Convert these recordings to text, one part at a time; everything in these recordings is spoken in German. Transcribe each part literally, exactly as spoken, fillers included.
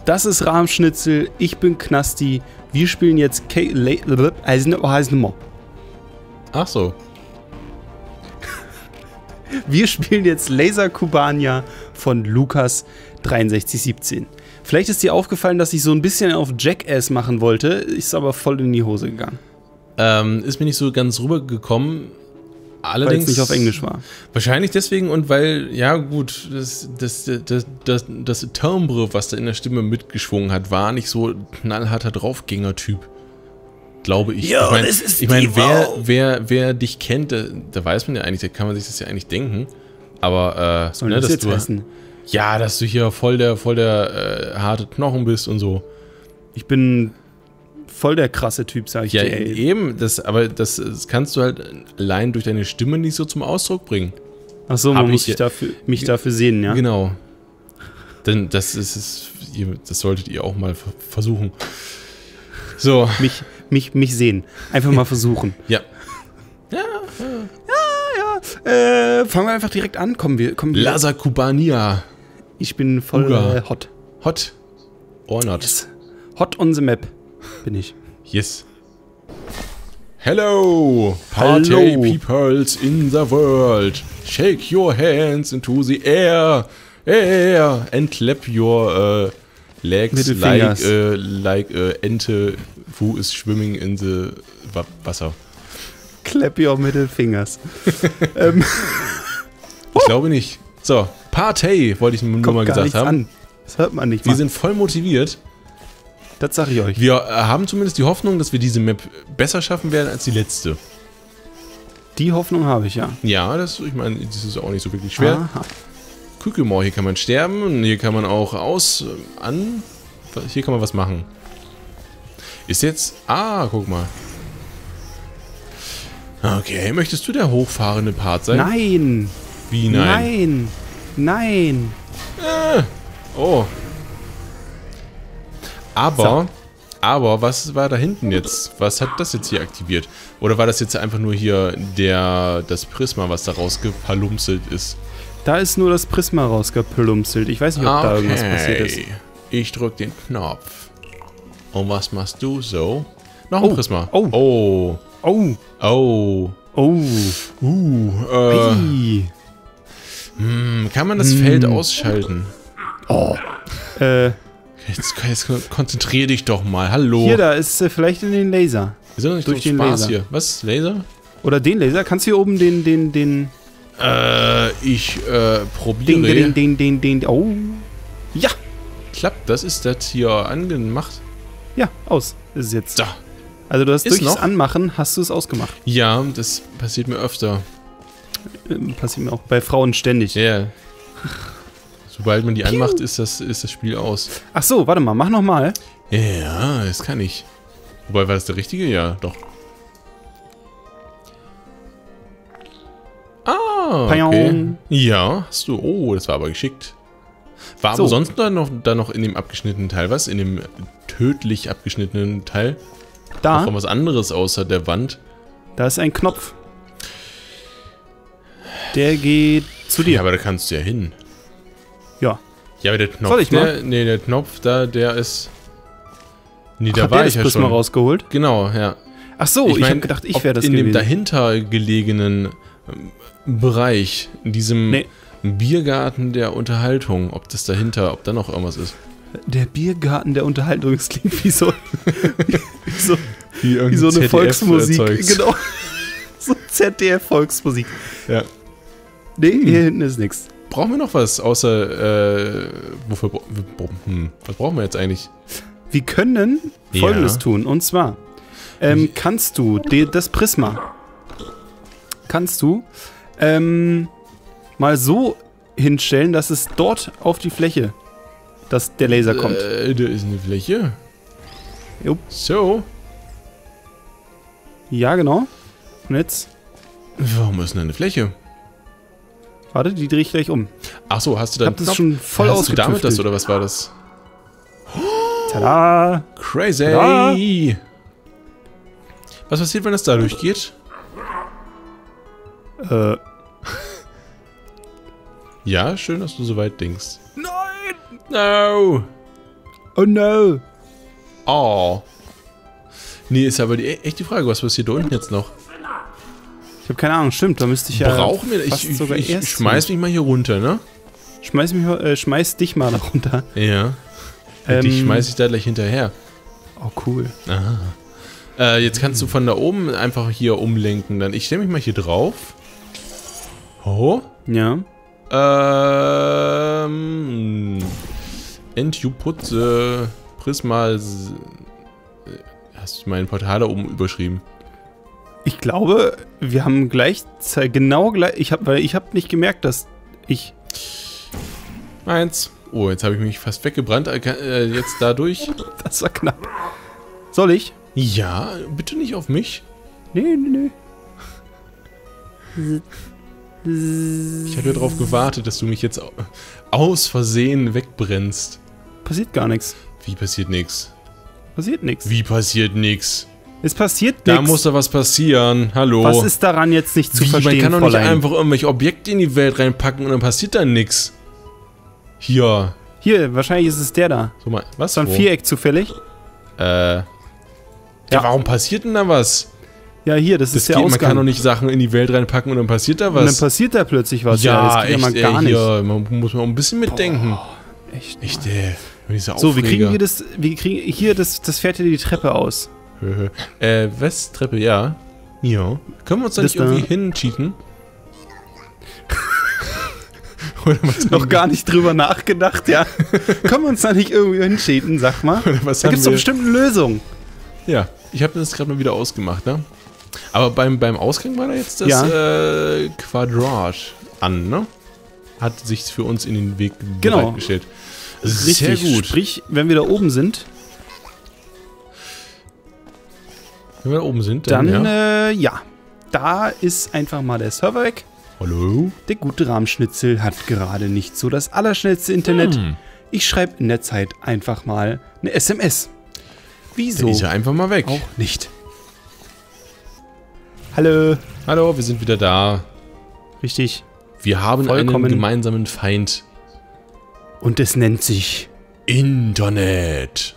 Das ist Rahmschnitzel, ich bin Knasti. Wir spielen jetzt K... Ach so. Wir spielen jetzt Laser Kubania von Lukas dreiundsechzig siebzehn. Vielleicht ist dir aufgefallen, dass ich so ein bisschen auf Jackass machen wollte, ist aber voll in die Hose gegangen. Ähm, ist mir nicht so ganz rübergekommen. Allerdings, weil es nicht auf Englisch war. Wahrscheinlich deswegen und weil, ja gut, das, das, das, das, das Timbre, was da in der Stimme mitgeschwungen hat, war nicht so ein knallharter Draufgänger-Typ. Glaube ich. Ja, ich meine, das ist ich mein, wer, wow. wer, wer dich kennt, da, da weiß man ja eigentlich, da kann man sich das ja eigentlich denken. Aber, äh, soll ne, das dass jetzt du, heißen? Ja, dass du hier voll der, voll der äh, harte Knochen bist und so. Ich bin voll der krasse Typ, sag ich Ja, dir. Ey. eben, das, aber das, das kannst du halt allein durch deine Stimme nicht so zum Ausdruck bringen. Ach so, man Hab muss ich- sich dafür, mich dafür sehen, ja? Genau. Denn das ist es, ihr- das solltet ihr auch mal ver- versuchen. So. Mich, mich, mich sehen. Einfach mal versuchen. Ja. Äh, fangen wir einfach direkt an. Kommen wir, kommen wir. Laser Kubania. Ich bin voll Uga. äh, hot. Hot or not? Yes. Hot on the map bin ich. Yes. Hello, party Hallo. peoples in the world. Shake your hands into the air, air, and clap your uh, legs Middle like, fingers. uh, like uh, Ente who is swimming in the wa Wasser. Clap your middle fingers. ähm, Ich glaube nicht. So, Partey wollte ich nur kommt mal gar gesagt nichts haben. an. Das hört man nicht Wir mal. sind voll motiviert. Das sag ich euch. Wir äh, haben zumindest die Hoffnung, dass wir diese Map besser schaffen werden als die letzte. Die Hoffnung habe ich, ja. Ja, das, ich meine, das ist auch nicht so wirklich schwer. Aha. Kükelmau, hier kann man sterben und hier kann man auch aus, äh, an, hier kann man was machen. Ist jetzt, ah, guck mal. Okay, möchtest du der hochfahrende Part sein? Nein! Wie nein? Nein! Nein! Äh, oh. Aber, aber, was war da hinten jetzt? Was hat das jetzt hier aktiviert? Oder war das jetzt einfach nur hier der, das Prisma, was da rausgepalumselt ist? Da ist nur das Prisma rausgeplumpselt. Ich weiß nicht, ob da irgendwas passiert ist. Ich drück den Knopf. Und was machst du so? Noch ein Oh, Prisma. oh. Oh. Oh! Oh. Oh! Uh. Äh, Hey. hm, kann man das Hm. Feld ausschalten? Oh! Äh, Jetzt, jetzt konzentrier dich doch mal. Hallo. hier, da ist äh, vielleicht in den Laser. Wir sind doch nicht durch durch den Spaß Laser. hier. Was? Laser? Oder den Laser. Kannst du hier oben den, den, den, Äh, ich äh, probiere. den, den, den, den, den, oh. Ja! Klappt das? Ist das hier angemacht? Ja, aus. Ist es jetzt. Da. Also du hast Ist durch das noch? Anmachen hast du es ausgemacht. Ja, das passiert mir öfter. Ähm, passiert mir auch bei Frauen ständig. Ja. Sobald man die anmacht, ist das, ist das Spiel aus. Ach so, warte mal, mach nochmal. Ja, das kann ich. Wobei, war das der richtige? Ja, doch. Ah, okay. Paiong. Ja, hast du. Oh, das war aber geschickt. War So. aber sonst da noch, da noch in dem abgeschnittenen Teil was? In dem tödlich abgeschnittenen Teil? Da, Noch was anderes außer der Wand? da ist ein Knopf. Der geht zu Ja, dir. aber da kannst du ja hin. Ja. Ja, aber der Knopf, Soll ich mal? der, nee, der Knopf da, der ist... Nee, da Hat war der ich das ja Prisma schon. rausgeholt? Genau, ja. Ach so, ich, mein, hab gedacht, ich ob wäre das in dem gewesen. dahinter gelegenen ähm, Bereich, in diesem Nee. Biergarten der Unterhaltung, ob das dahinter, ob da noch irgendwas ist. Der Biergarten der Unterhaltung, das klingt wie so, wie, so, Wie, wie so eine Volksmusik. Zeugs. Genau. So Z D F-Volksmusik. Ja. Nee, hier hinten ist nichts. Brauchen wir noch was, außer, äh, wofür, bra- hm, was brauchen wir jetzt eigentlich? Wir können Folgendes Ja. tun. Und zwar, ähm, kannst du die, das Prisma, kannst du ähm, mal so hinstellen, dass es dort auf die Fläche, dass der Laser kommt. Äh, da ist eine Fläche. Jupp. So. Ja, genau. Und jetzt, Warum ist denn da eine Fläche? warte, die drehe ich gleich um. Ach so, hast du Ich da hab das schon voll Hast du damit das ausgetüftelt. oder was war das? Tada! Crazy! Tada! Was passiert, wenn das da durchgeht? Äh, Ja, schön, dass du so weit denkst. nein! No! Oh no. Oh. Nee, ist aber die, echt die Frage, was passiert da unten jetzt noch? Ich habe keine Ahnung, stimmt, da müsste ich ja Brauchen wir, fast ich, ich, sogar ich, erst ich schmeiß mich mal hier runter, ne? Schmeiß, mich, äh, schmeiß dich mal da runter. Ja. Ähm, Dich schmeiß ich da gleich hinterher. Oh, cool. Aha. Äh, jetzt kannst du von da oben einfach hier umlenken. Dann ich stelle mich mal hier drauf. Oh. Ja. Ähm. Entjuputze. Prisma. s- Hast du mein Portal da oben überschrieben? Ich glaube, wir haben gleich, genau gleich, ich habe, weil ich habe nicht gemerkt, dass ich, Eins. Oh, jetzt habe ich mich fast weggebrannt. Äh, kann- äh, jetzt dadurch. das war knapp. Soll ich? Ja, bitte nicht auf mich. Nee, nee, nee. Ich habe ja darauf gewartet, dass du mich jetzt au- aus Versehen wegbrennst. Passiert gar nichts. Wie passiert nichts? Passiert nichts. Wie passiert nichts? Es passiert Da nichts. muss doch was passieren. Hallo. Was ist daran jetzt nicht zu Wie? verstehen, Man kann doch nicht Fräulein? einfach irgendwelche Objekte in die Welt reinpacken und dann passiert da nichts. Hier. Hier, wahrscheinlich ist es der da. So mal, was? So ein Wo? Viereck zufällig. Äh. Ja, warum passiert denn da was? Ja, hier, das, Das ist der geht, man Ausgang. kann doch nicht Sachen in die Welt reinpacken und dann passiert da Und dann was. passiert da plötzlich was. ja, das geht echt, ja mal gar ey, nicht. hier, man muss mal ein bisschen mitdenken. Echt. Echt, ey. Diese So, wir kriegen Aufreger. hier das, wir kriegen hier das, das fährt hier die Treppe aus. äh, Westtreppe, ja. Ja. Können wir uns da Das nicht irgendwie da. hincheaten? Oder was Noch gar nicht drüber nachgedacht, ja. Können wir uns da nicht irgendwie hinschieden, sag mal. Oder was Da haben gibt's doch wir? bestimmt eine Lösung. Ja, ich habe das gerade mal wieder ausgemacht, ne? Aber beim, beim Ausgang war da jetzt das Ja. äh, Quadrage an, ne? Hat sich für uns in den Weg Genau. bereitgestellt. Sehr gut. Sprich, wenn wir da oben sind, Wenn wir da oben sind, dann, dann, ja. äh, ja. Da ist einfach mal der Server weg. Hallo? Der gute Rahmschnitzel hat gerade nicht so das allerschnellste Internet. Hm. Ich schreibe in der Zeit einfach mal eine S M S. Wieso? Dann ist er einfach mal weg. Auch nicht. Hallo. Hallo, wir sind wieder da. Richtig. Wir haben Vollkommen. einen gemeinsamen Feind. Und es nennt sich... Internet.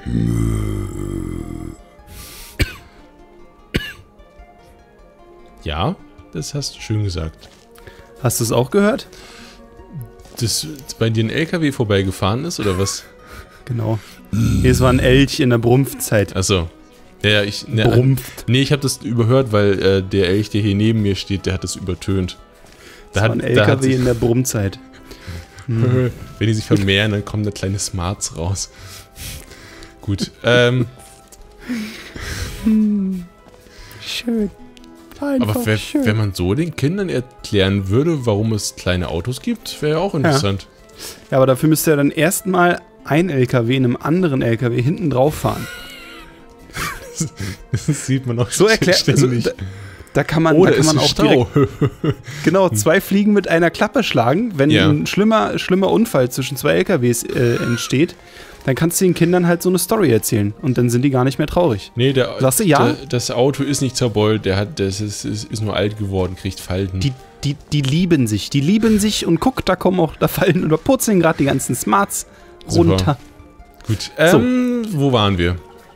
Ja, das hast du schön gesagt. Hast du es auch gehört? Dass bei dir ein L K W vorbeigefahren ist, oder was? Genau. Nee, es war ein Elch in der Brumpfzeit. Achso. Ja, ich. Ne, Brumpft. nee, ich habe das überhört, weil äh, der Elch, der hier neben mir steht, der hat das übertönt. Das war ein L K W in der Brummzeit. Wenn die sich vermehren, dann kommen da kleine Smarts raus. Gut. Ähm, Schön. Einfach aber wer, schön. wenn man so den Kindern erklären würde, warum es kleine Autos gibt, wäre ja auch interessant. Ja, aber dafür müsste ja dann erstmal ein L K W in einem anderen L K W hinten drauf fahren. Das sieht man auch So erklärt. Also, ständig. da, da kann man, Oder da kann man ist ein auch Stau. direkt genau zwei Fliegen mit einer Klappe schlagen. Wenn Ja. ein schlimmer, schlimmer Unfall zwischen zwei L K Ws äh, entsteht, dann kannst du den Kindern halt so eine Story erzählen und dann sind die gar nicht mehr traurig. Nee, der, Sagst du ja? der, das Auto ist nicht zerbeult, der hat, das ist, ist, ist nur alt geworden, kriegt Falten. Die, die, die lieben sich, die lieben sich und guck, da kommen auch, da fallen oder purzeln gerade die ganzen Smarts Super. runter. Gut, ähm, wo waren wir?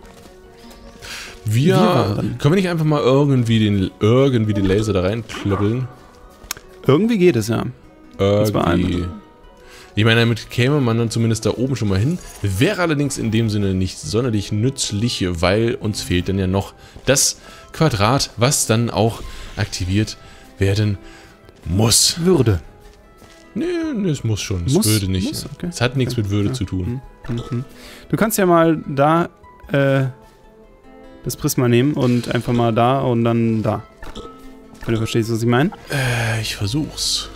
Wir, Wir waren- können wir nicht einfach mal irgendwie den, irgendwie den Laser da reinkloppeln? Irgendwie geht es ja. Das war Irgendwie. ein- Ich meine, damit käme man dann zumindest da oben schon mal hin. Wäre allerdings in dem Sinne nicht sonderlich nützlich, weil uns fehlt dann ja noch das Quadrat, was dann auch aktiviert werden muss. Würde. Nee, nee, es muss schon. Es Muss? würde nicht. Muss, okay. Es hat nichts Okay. mit Würde Ja. zu tun. Mhm. Du kannst ja mal da äh, das Prisma nehmen und einfach mal da und dann da. Wenn du verstehst, was ich meine. Äh, ich versuch's.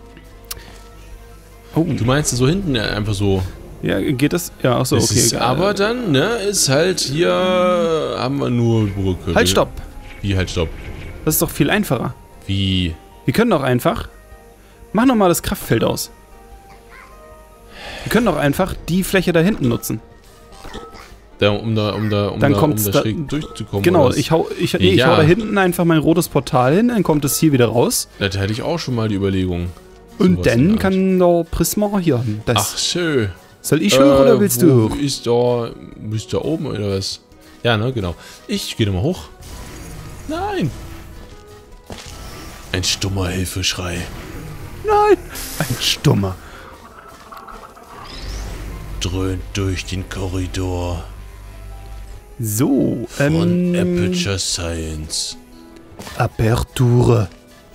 Oh, Du meinst so hinten einfach so. ja, geht das? Ja, auch so, Es okay. ist, äh, aber dann, ne, ist halt hier, haben wir nur Brücke. Halt, stopp. Wie halt, stopp? Das ist doch viel einfacher. Wie? Wir können doch einfach... Mach noch mal das Kraftfeld aus. Wir können doch einfach die Fläche da hinten nutzen. Da, um da, um da, um Dann da, um kommt's da da- schräg durchzukommen. Genau, oder was? ich hau, ich, nee, ich Ja. hau da hinten einfach mein rotes Portal hin, dann kommt es hier wieder raus. Da hatte ich auch schon mal die Überlegung. Und Sowas in dann der Art. kann der Prisma hier hin. Das. Ach, schön. Soll ich hoch oder willst wo du hoch? Ist da, ist da oben oder was? Ja, ne, genau. Ich gehe nochmal hoch. Nein! Ein stummer Hilfeschrei. Nein! Ein Stummer. Dröhnt durch den Korridor So, von ähm... Aperture Science. Aperture.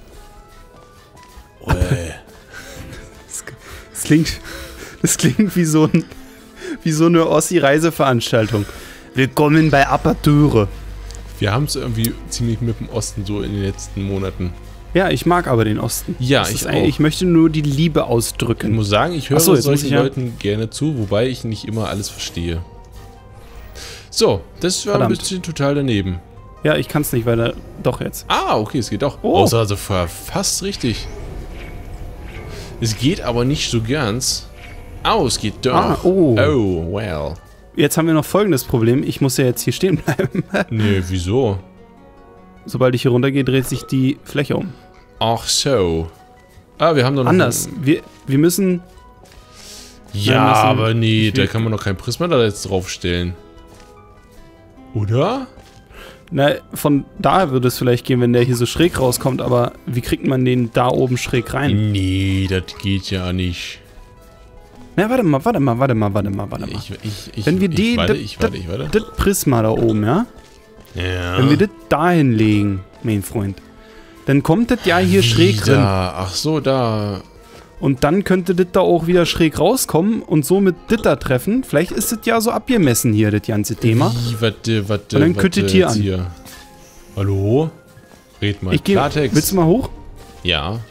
Uäh. Das klingt... Das klingt wie so ein... Wie so eine Ossi-Reiseveranstaltung. Willkommen bei Aperture. Wir haben es irgendwie ziemlich mit dem Osten so in den letzten Monaten. Ja, ich mag aber den Osten. Ja, Das ich ist auch. ein- Ich möchte nur die Liebe Ich ausdrücken. muss sagen, ich höre Ach so, jetzt muss solchen ich ja- Leuten gerne zu, wobei ich nicht immer alles verstehe. So, das war Verdammt. ein bisschen total daneben. Ja, ich kann es nicht weiter. Doch jetzt. Ah, okay, es geht doch. Oh. Außer also fast richtig. Es geht aber nicht so ganz. Oh, es geht doch. Ah, oh. Oh, well. Jetzt haben wir noch folgendes Problem. Ich muss ja jetzt hier stehen bleiben. Nee, wieso? Sobald ich hier runtergehe, dreht sich die Fläche um. Ach so. Ah, wir haben doch noch... Anders. Wir, wir müssen... Ja, wir müssen- aber nee, ich da will- kann man doch kein Prisma da jetzt draufstellen. Oder? Na, von da würde es vielleicht gehen, wenn der hier so schräg rauskommt, aber wie kriegt man den da oben schräg rein? Nee, das geht ja nicht. Na, warte mal, warte mal, warte mal, warte mal, warte mal. Ich, ich, ich, Wenn wir ich die- warte, das- ich warte, ich warte. Das Prisma da oben, ja? Ja. Wenn wir das da hinlegen, mein Freund, dann kommt das ja hier schräg rein. Da, ach so, da. Und dann könnte das da auch wieder schräg rauskommen und somit das da treffen. Vielleicht ist das ja so abgemessen hier, das ganze Thema. Wie, warte, warte, Und dann warte, küttet hier jetzt an. hier. Hallo? Red mal Ich gehe. Klartext. Willst du mal hoch? Ja.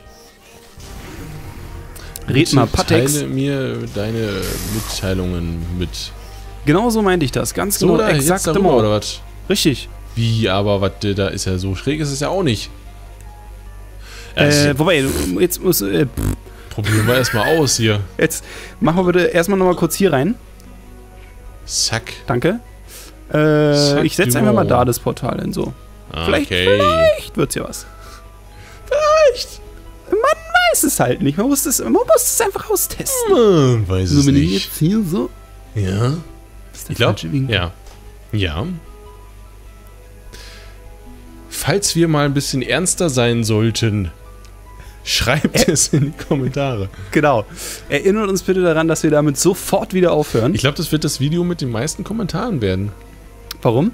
Red mal Bitte Patex. Teile mir deine Mitteilungen mit. Genau so meinte ich das. Ganz So, genau, da, jetzt exakt darüber, oder immer. was? Richtig. Wie, aber warte, da ist ja so schräg, ist es ja auch nicht. Ja, Äh, das wobei, du- jetzt muss. Äh, pff, probieren wir erstmal aus hier. jetzt machen wir bitte erstmal nochmal kurz hier rein. Zack. Danke. Äh, Zack, ich setze du einfach mal Mau. da das Portal hin so. Vielleicht- Okay. Vielleicht wird's ja was. Vielleicht. Man weiß es halt nicht. Man muss es, man muss es einfach austesten. Man weiß es So, wenn ich nicht. jetzt hier so. Ja. Das ist der Ich glaube, falsche Winkel. ja. Ja. Falls wir mal ein bisschen ernster sein sollten, schreibt es in die Kommentare. Genau. Erinnert uns bitte daran, dass wir damit sofort wieder aufhören. Ich glaube, das wird das Video mit den meisten Kommentaren werden. Warum?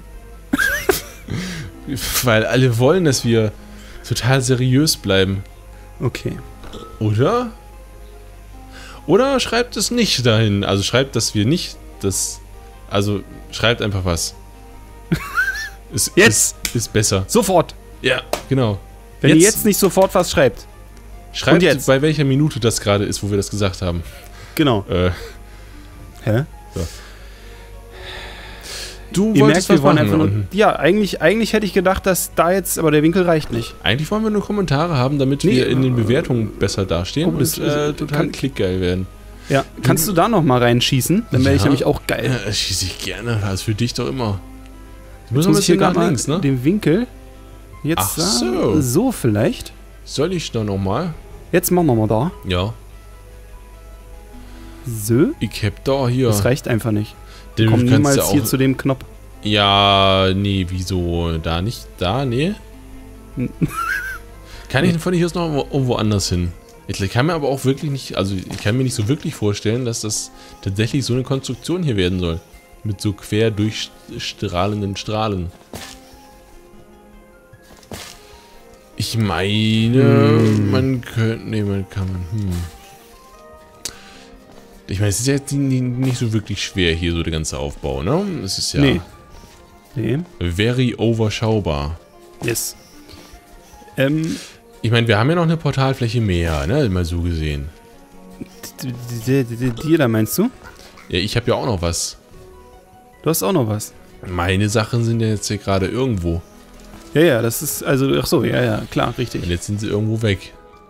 Weil alle wollen, dass wir total seriös bleiben. Okay. Oder? Oder schreibt es nicht dahin. Also schreibt, dass wir nicht das... Also schreibt einfach was. Ist, Jetzt! Ist, ist besser. Sofort. Ja, genau. Wenn ihr jetzt nicht sofort was schreibt. Schreibt, Und jetzt? bei welcher Minute das gerade ist, wo wir das gesagt haben. Genau. Äh, Hä? du Ihr merkt, wir wollen machen einfach nur. unten. Ja, eigentlich, eigentlich hätte ich gedacht, dass da jetzt. Aber der Winkel reicht nicht. Eigentlich wollen wir nur Kommentare haben, damit Nee, wir in den äh, Bewertungen besser dastehen oh, das und ist- äh, total kann- klickgeil werden. Ja. Kannst du da nochmal reinschießen? Dann wäre ich Ja. nämlich auch geil. Äh, schieße ich gerne, das ist für dich doch immer. Du Jetzt musst muss ein ich hier bisschen gerade nach mal links, ne? den Winkel. Jetzt Ach da, so. so vielleicht. Soll ich da nochmal? Jetzt machen wir mal da. Ja. So. Ich hab da hier. Das reicht einfach nicht. Den Komm kannst niemals du auch, hier zu dem Knopf. Ja, nee, wieso? Da nicht? Da? Nee? Hm. Kann ich von hier aus noch irgendwo- irgendwo anders hin? Ich kann mir aber auch wirklich nicht, also ich kann mir nicht so wirklich vorstellen, dass das tatsächlich so eine Konstruktion hier werden soll. Mit so quer durchstrahlenden Strahlen. Ich meine, Hm. man könnte, nee, man kann, hm. Ich meine, es ist ja jetzt nicht, nicht so wirklich schwer hier so der ganze Aufbau, ne? Es ist ja Nee. Nee. very overschaubar. Yes. Ähm, Ich meine, wir haben ja noch eine Portalfläche mehr, ne? Mal so gesehen. d- d- d- d- dir da meinst du? Ja, ich habe ja auch noch was. Du hast auch noch was. Meine Sachen sind ja jetzt hier gerade irgendwo. Ja, ja, das ist, also, ach so, ja, ja, klar, Und richtig. jetzt sind sie irgendwo weg.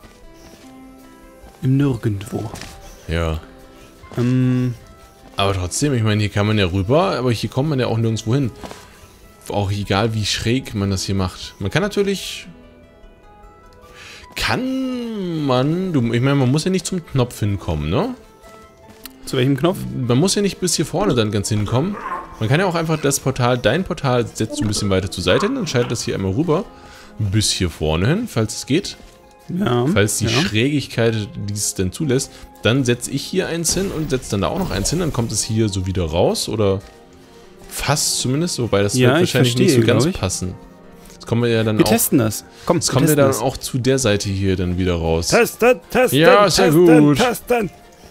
Im Nirgendwo. Ja. Ähm, Aber trotzdem, ich meine, hier kann man ja rüber, aber hier kommt man ja auch nirgendwo hin. Auch egal, wie schräg man das hier macht. Man kann natürlich... Kann man... Du, ich meine, man muss ja nicht zum Knopf hinkommen, ne? Zu welchem Knopf? Man muss ja nicht bis hier vorne dann ganz hinkommen. Man kann ja auch einfach das Portal, dein Portal setzt du ein bisschen weiter zur Seite hin und schaltet das hier einmal rüber. Bis hier vorne hin, falls es geht. Ja. Falls die ja. Schrägigkeit dies denn zulässt. Dann setze ich hier eins hin und setze dann da auch noch eins hin. Dann kommt es hier so wieder raus. Oder fast zumindest. Wobei das ja, wird wahrscheinlich verstehe, nicht so ganz ich. passen. Jetzt kommen wir ja dann wir auch... testen das. Komm, Jetzt kommen wir dann das. auch zu der Seite hier dann wieder raus. Testen, testen, ja, sehr testen, gut. testen.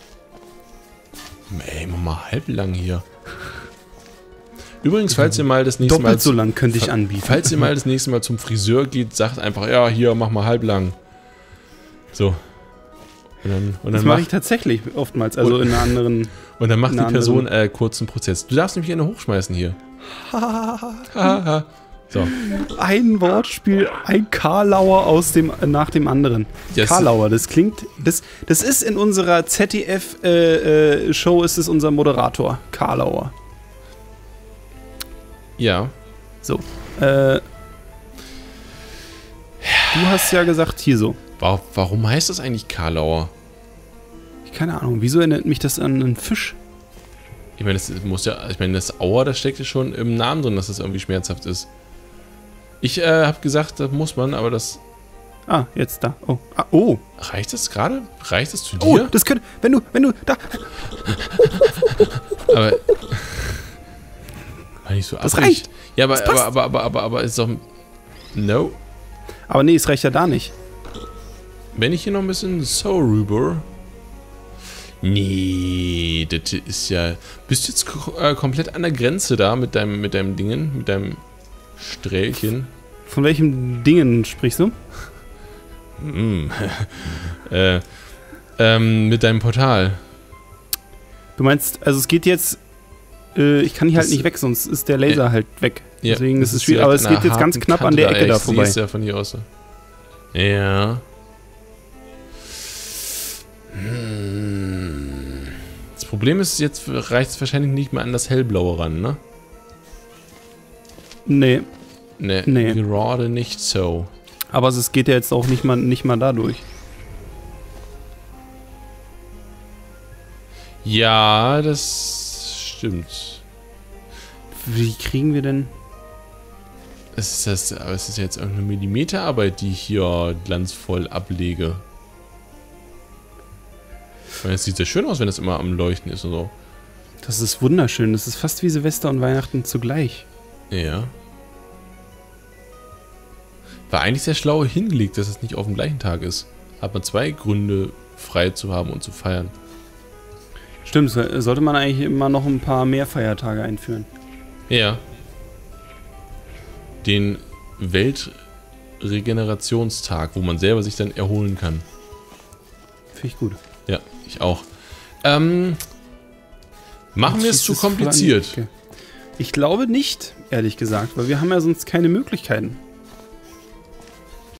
Ey, mach mal halblang hier. Übrigens, falls ihr mal das nächste Doppelt Mal... so lang könnte ich anbieten. Falls ihr mal das nächste Mal zum Friseur geht, sagt einfach, ja, hier, mach mal halblang. So. Und dann, und dann das mache ich tatsächlich oftmals, also in einer anderen... Und dann macht die einer Person äh, kurzen Prozess. Du darfst mich gerne hochschmeißen hier. So. Ein Wortspiel, ein Karlauer aus dem, nach dem anderen. Yes. Karlauer, das klingt... Das, das ist in unserer Z D F-Show, äh, äh, ist es unser Moderator, Karlauer. Ja. So. Äh, du hast ja gesagt, hier so. Warum heißt das eigentlich Karlauer? Keine Ahnung, wieso erinnert mich das an einen Fisch? Ich meine, das muss ja, ich meine, das Auer, das steckt ja schon im Namen drin, dass das irgendwie schmerzhaft ist. Ich äh, habe gesagt, das muss man, aber das... Ah, jetzt da. Oh. Ah, oh. Reicht das gerade? Reicht das zu dir? Oh, das könnte, wenn du, wenn du, da... Aber... War nicht so das abrig. reicht. Ja, aber, das aber, aber, aber, aber, aber ist doch... No. Aber nee, es reicht ja da nicht. Wenn ich hier noch ein bisschen so rüber... Nee, das ist ja... Bist du jetzt äh, komplett an der Grenze da mit deinem, mit deinem Dingen, mit deinem Strählchen? Von welchem Dingen sprichst du? Mm. äh, ähm, mit deinem Portal. Du meinst, also es geht jetzt... Äh, ich kann hier das halt nicht weg, sonst ist der Laser ja. halt weg. Ja, Deswegen ist es schwierig, aber es geht jetzt ganz knapp an der Ecke da vorbei. Ich ja von hier aus. Ja. Hm. Das Problem ist, jetzt reicht es wahrscheinlich nicht mehr an das Hellblaue ran, ne? Nee. Nee, nee. Gerade nicht so. Aber es geht ja jetzt auch nicht mal, nicht mal dadurch. Ja, das stimmt. Wie kriegen wir denn... Es ist, das, aber es ist jetzt irgendeine Millimeterarbeit, die ich hier glanzvoll ablege. Ich meine, es sieht sehr schön aus, wenn das immer am Leuchten ist und so. Das ist wunderschön. Das ist fast wie Silvester und Weihnachten zugleich. Ja. War eigentlich sehr schlau hingelegt, dass es nicht auf dem gleichen Tag ist. Hat man zwei Gründe, frei zu haben und zu feiern. Stimmt, sollte man eigentlich immer noch ein paar mehr Feiertage einführen. Ja. Den Weltregenerationstag, wo man selber sich dann erholen kann. Finde ich gut. Ja, ich auch. Ähm, machen wir es zu kompliziert? Ich glaube nicht, ehrlich gesagt, weil wir haben ja sonst keine Möglichkeiten.